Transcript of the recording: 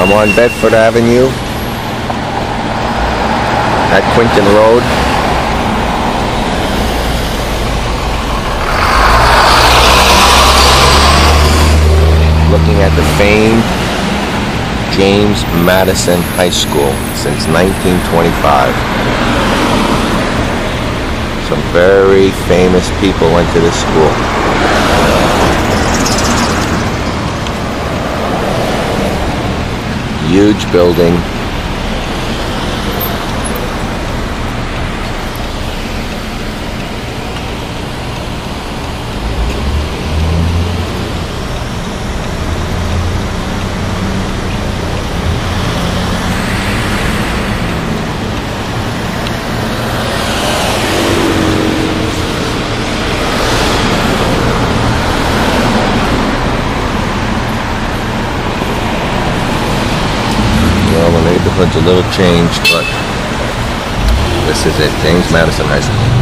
I'm on Bedford Avenue at Quinton Road. Looking at the famed James Madison High School since 1925. Some very famous people went to this school. Huge building. A little change, but this is it, James Madison High School.